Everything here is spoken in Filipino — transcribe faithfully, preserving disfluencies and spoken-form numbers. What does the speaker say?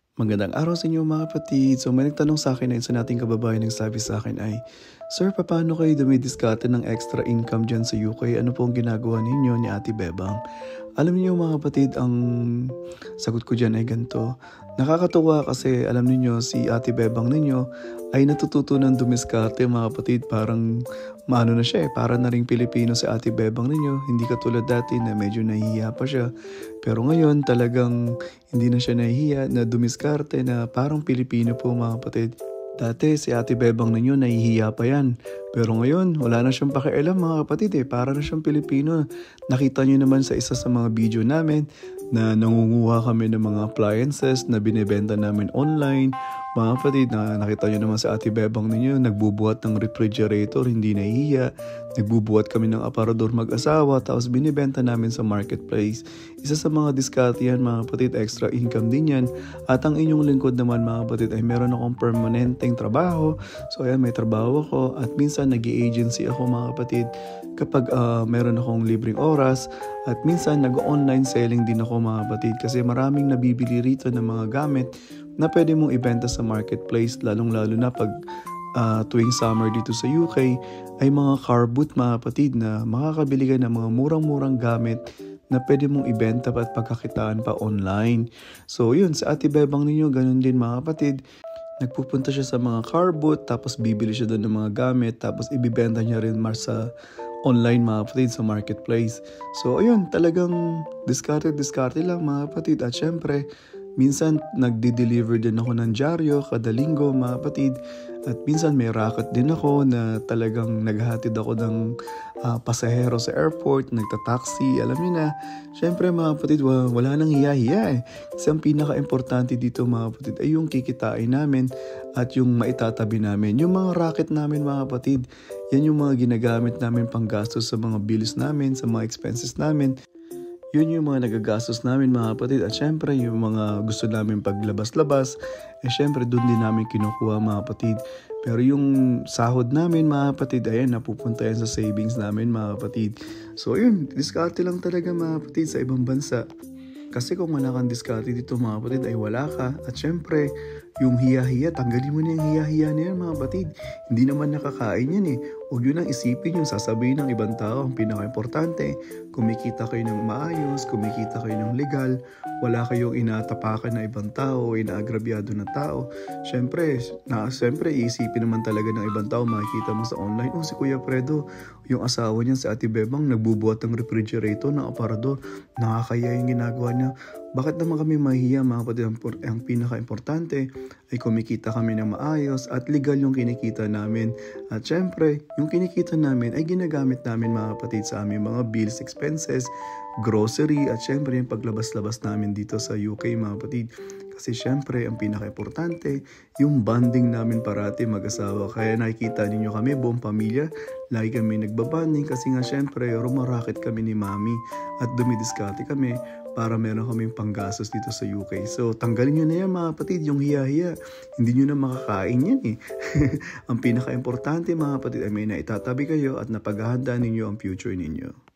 Magandang araw sa inyo mga kapatid. So may nagtanong sa akin na isa nating kababayan nagsabi sa akin ay, Sir, paano kayo dumidiskarte ng extra income dyan sa U K? Ano po ang ginagawa ninyo ni Ate Bebang? Alam niyo mga kapatid, ang sagot ko dyan ay ganito. Nakakatuwa kasi alam niyo si Ate Bebang ninyo ay natututo ng dumiskarte mga kapatid. Parang maano na siya eh, para na ring Pilipino si Ate Bebang ninyo. Hindi katulad dati na medyo nahihiya pa siya. Pero ngayon talagang hindi na siya nahihiya na dumiskarte na parang Pilipino po mga kapatid. Dati si Ate Bebang ninyo nahihiya pa yan. Pero ngayon wala na siyang pakialam mga kapatid eh. Para na siyang Pilipino. Nakita niyo naman sa isa sa mga video namin na nangunguha kami ng mga appliances na binibenta namin online. Mga kapatid, na nakita nyo naman sa Ate Bebang ninyo, nagbubuhat ng refrigerator, hindi nahihiya. Nagbubuhat kami ng aparador mag-asawa, tapos binibenta namin sa marketplace. Isa sa mga diskarte yan, mga kapatid, extra income din yan. At ang inyong lingkod naman, mga kapatid, ay meron akong permanenteng trabaho. So ayan, may trabaho ako. At minsan, nag-i-agency ako, mga kapatid, kapag uh, meron akong libreng oras. At minsan, nag-online selling din ako, mga kapatid, kasi maraming nabibili rito ng mga gamit na pwede mong ibenta sa marketplace, lalong-lalo na pag uh, tuwing summer dito sa U K, ay mga car boot mga kapatid na makakabili ka ng mga murang-murang gamit na pwede mong ibenta at pagkakitaan pa online. So yun, sa Ate Bebang ninyo, ganun din mga kapatid. Nagpupunta siya sa mga car boot, tapos bibili siya doon ng mga gamit, tapos ibibenta niya rin mar sa online mga kapatid sa marketplace. So ayun, talagang diskarte-diskarte lang mga kapatid. At syempre, minsan nagde-deliver din ako ng dyaryo kada linggo mga kapatid. At minsan may racket din ako na talagang naghahatid ako ng uh, pasahero sa airport, nagta-taxi, alam niyo na. Siyempre mga kapatid, wala nang hiya-hiya eh. Kasi ang pinaka-importante dito mga kapatid ay yung kikitain namin at yung maitatabi namin. Yung mga racket namin mga kapatid, yan yung mga ginagamit namin panggastos sa mga bills namin, sa mga expenses namin. Yun yung mga nagagastos namin mga kapatid. At syempre yung mga gusto namin paglabas-labas, eh syempre doon din namin kinukuha mga kapatid. Pero yung sahod namin mga kapatid, ayan, napupunta yan sa savings namin mga kapatid. So yun, diskarte lang talaga mga kapatid sa ibang bansa. Kasi kung wala kang diskarte dito mga kapatid ay wala ka. At syempre, yung hiya-hiya, tanggalin mo na yung hiya-hiya na yan mga kapatid. Hindi naman nakakain yan eh. Huwag yun ang isipin yung sasabihin ng ibang tao. Ang pinaka-importante, kumikita kayo ng maayos, kumikita kayo ng legal, wala kayong inatapakan na ibang tao o inaagrabyado na tao. Syempre, na, syempre iisipin naman talaga ng ibang tao, makikita mo sa online, oh si Kuya Fredo, yung asawa niya si Ate Bebang, nagbubuhat ng refrigerator, ng aparador, nakakaya yung ginagawa niya. Bakit naman kami mahihiya mga kapatid? Ang, ang pinaka-importante ay kumikita kami ng maayos at legal yung kinikita namin. At syempre, yung kinikita namin ay ginagamit namin mga kapatid sa aming mga bills, expenses, grocery at syempre yung paglabas-labas namin dito sa U K mga kapatid. Kasi syempre, ang pinaka-importante, yung bonding namin parati mag-asawa. Kaya nakikita ninyo kami, buong pamilya, lagi kami nagbabanding kasi nga syempre, rumaraket kami ni Mami at dumidiskarte kami para meron kaming panggastos dito sa U K. So, tanggalin nyo na yan mga kapatid, yung hiya-hiya. Hindi nyo na makakain yan eh. Ang pinaka-importante mga kapatid ay may naitatabi kayo at napaghahandaan ninyo ang future ninyo.